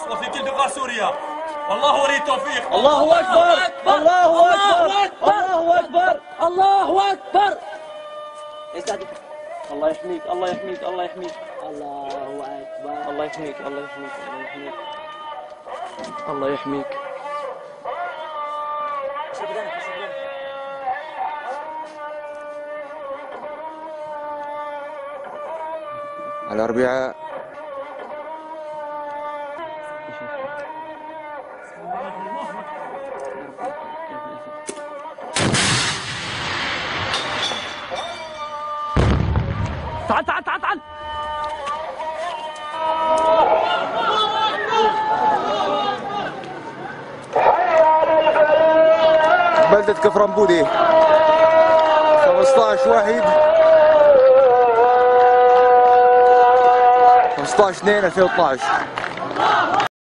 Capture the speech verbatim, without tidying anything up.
القدس وفي كل بقاع سوريا، والله ولي التوفيق. الله أكبر الله أكبر الله أكبر الله أكبر. الله يحميك الله يحميك الله يحميك. الله أكبر. الله يحميك الله يحميك الله يحميك الله يحميك. الأربعاء تعال تعال تعال تعال. بلدة كفرنبودي خمسة عشر واحد خمسة عشر اثنين ألفين واثناشر.